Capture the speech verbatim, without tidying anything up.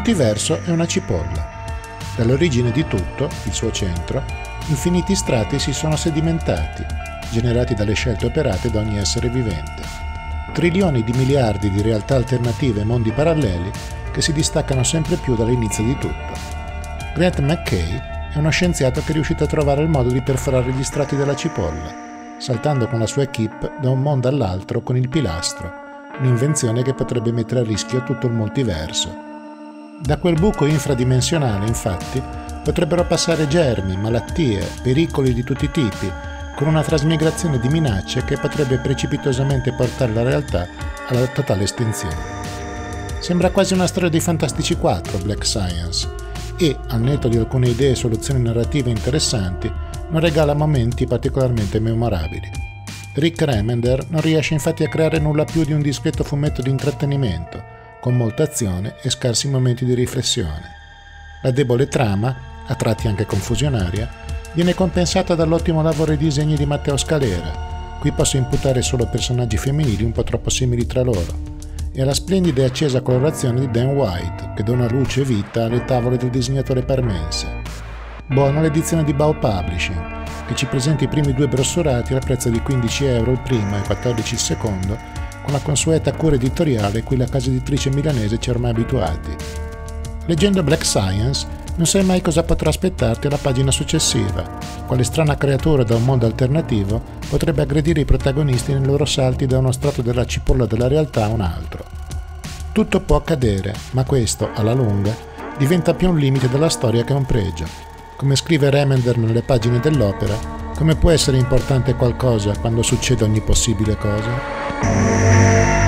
multiverso è una cipolla. Dall'origine di tutto, il suo centro, infiniti strati si sono sedimentati, generati dalle scelte operate da ogni essere vivente. Trilioni di miliardi di realtà alternative e mondi paralleli che si distaccano sempre più dall'inizio di tutto. Grant McKay è uno scienziato che è riuscito a trovare il modo di perforare gli strati della cipolla, saltando con la sua equipe da un mondo all'altro con il pilastro, un'invenzione che potrebbe mettere a rischio tutto il multiverso. Da quel buco infradimensionale, infatti, potrebbero passare germi, malattie, pericoli di tutti i tipi, con una trasmigrazione di minacce che potrebbe precipitosamente portare la realtà alla totale estinzione. Sembra quasi una storia dei Fantastici quattro, Black Science, e, al netto di alcune idee e soluzioni narrative interessanti, non regala momenti particolarmente memorabili. Rick Remender non riesce infatti a creare nulla più di un discreto fumetto di intrattenimento, con molta azione e scarsi momenti di riflessione. La debole trama, a tratti anche confusionaria, viene compensata dall'ottimo lavoro ai disegni di Matteo Scalera, cui posso imputare solo personaggi femminili un po' troppo simili tra loro, e alla splendida e accesa colorazione di Dan White, che dona luce e vita alle tavole del disegnatore parmense. Buona l'edizione di Bao Publishing, che ci presenta i primi due brossurati al prezzo di quindici euro il primo e quattordici il secondo, con la consueta cura editoriale cui la casa editrice milanese ci ha ormai abituati. Leggendo Black Science non sai mai cosa potrà aspettarti alla pagina successiva, quale strana creatura da un mondo alternativo potrebbe aggredire i protagonisti nei loro salti da uno strato della cipolla della realtà a un altro. Tutto può accadere, ma questo, alla lunga, diventa più un limite della storia che un pregio. Come scrive Remender nelle pagine dell'opera, come può essere importante qualcosa quando succede ogni possibile cosa?